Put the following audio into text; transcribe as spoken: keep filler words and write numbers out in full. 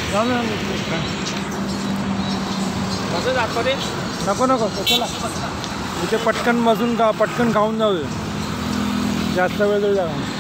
जाऊ ना नको नको चला इथे पटकन बसून का पटकन खाऊन जाऊ जास्त वेळ जाऊ